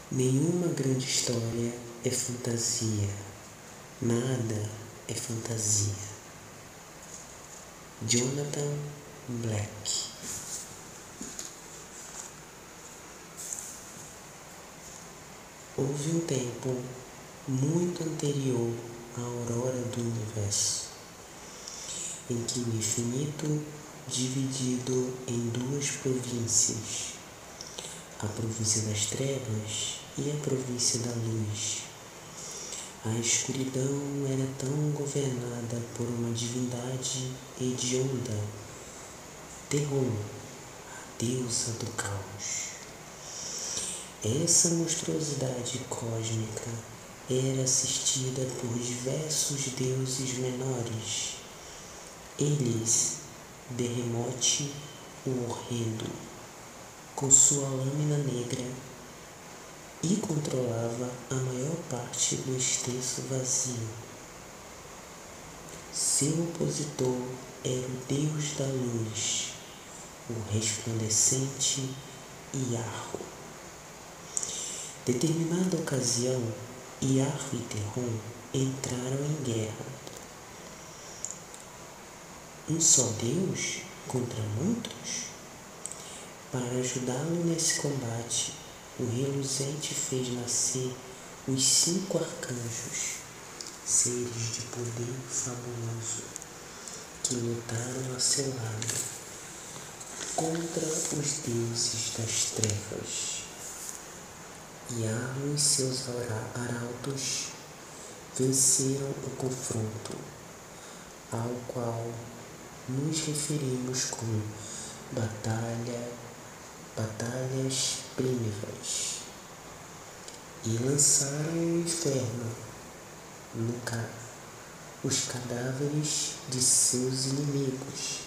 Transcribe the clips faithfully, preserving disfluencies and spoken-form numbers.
Nenhuma grande história é fantasia, nada é fantasia. Jonathan Black. Houve um tempo muito anterior à aurora do universo, em que o infinito, dividido em duas províncias, a província das trevas e a província da luz. A escuridão era tão governada por uma divindade hedionda, Terron, a deusa do caos. Essa monstruosidade cósmica era assistida por diversos deuses menores. Eles, Behemoth, o horrendo, com sua lâmina negra, e controlava a maior parte do extenso vazio. Seu opositor era o Deus da Luz, o resplandecente Iarro. Determinada ocasião, Iarro e Terron entraram em guerra. Um só Deus contra muitos? Para ajudá-lo nesse combate, o reluzente fez nascer os cinco arcanjos, seres de poder fabuloso, que lutaram a seu lado contra os deuses das trevas. Iarro e seus arautos venceram o confronto, ao qual nos referimos como batalha, batalhas primeiras, e lançaram no inferno no ca os cadáveres de seus inimigos.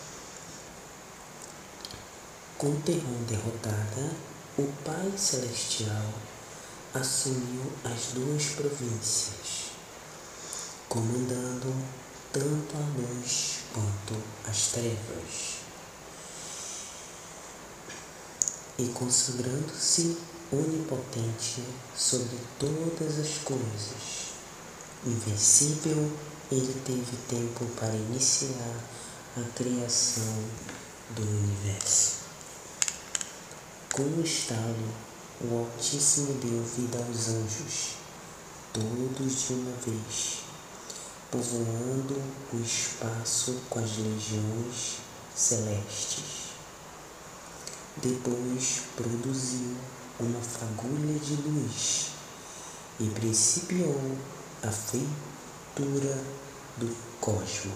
Com Terron derrotada, o Pai Celestial assumiu as duas províncias, comandando tanto a luz quanto as trevas, e consagrando-se onipotente sobre todas as coisas. Invencível, ele teve tempo para iniciar a criação do universo. Com um estalo, o Altíssimo deu vida aos anjos, todos de uma vez, povoando o espaço com as legiões celestes. Depois produziu uma fagulha de luz e principiou a feitura do cosmo.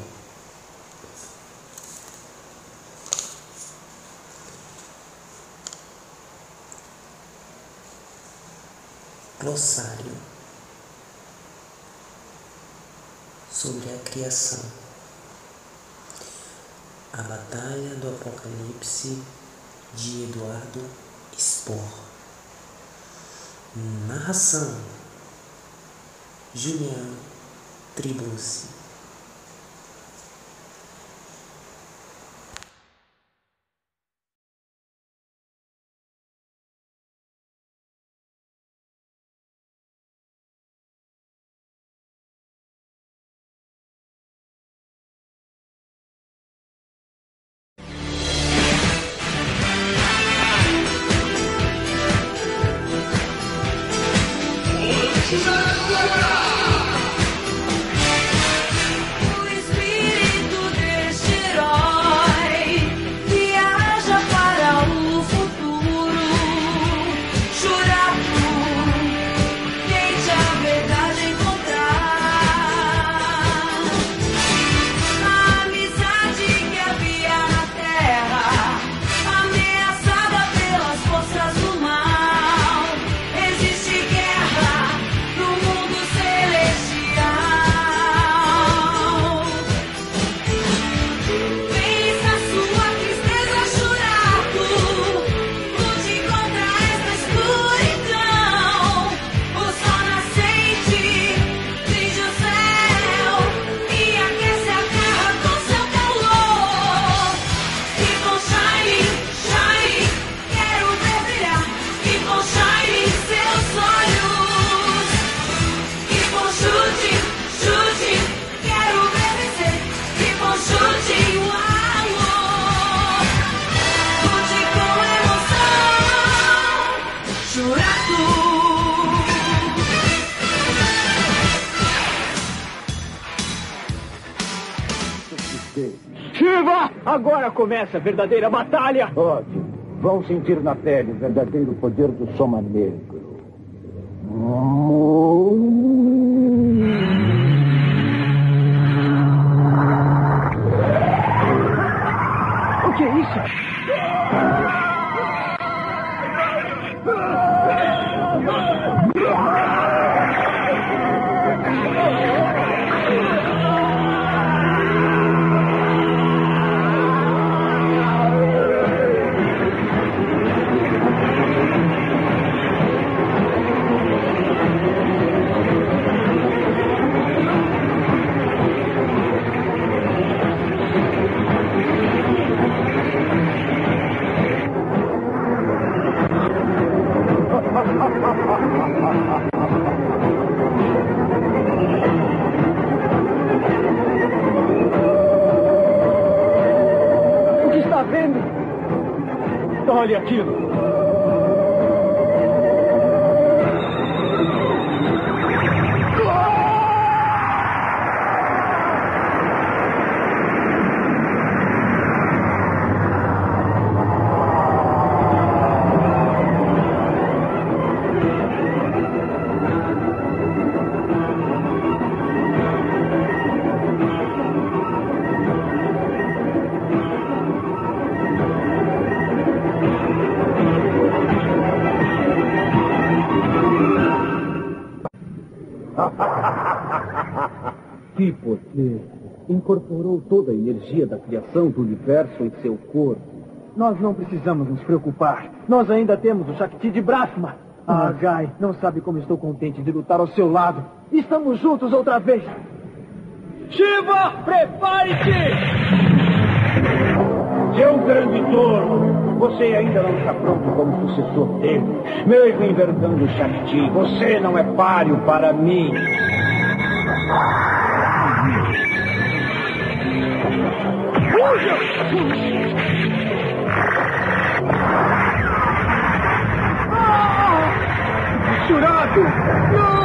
Glossário sobre a criação. A Batalha do Apocalipse, de Eduardo Spohr. Narração: Julian Tribuzzi. você. Shiva! Agora começa a verdadeira batalha! Ótimo. Vão sentir na pele o verdadeiro poder do Soma Negro. O que é isso? O que está vendo? Olha aquilo. Que poder! Incorporou toda a energia da criação do universo em seu corpo. Nós não precisamos nos preocupar. Nós ainda temos o Shakti de Brahma. Ah, Gai, não sabe como estou contente de lutar ao seu lado. Estamos juntos outra vez. Shiva, prepare-se! Seu grande tolo! Você ainda não está pronto como sucessor dele. Mesmo envergando o Shakti, você não é páreo para mim. Jurado! Não!